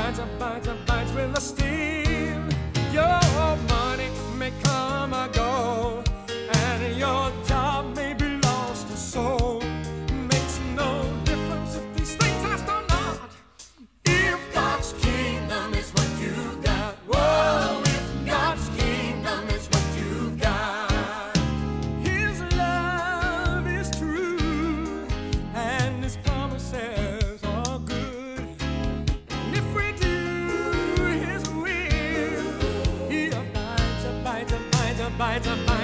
abides with a steal. Your money may come or go, and your job may be lost or sold. Makes no difference if these things last or not. If God's kingdom is what you've got, whoa, if God's kingdom is what you've got. His love is true, and His promises are good. And if we do His will, He abides, abides, abides, abides, abides.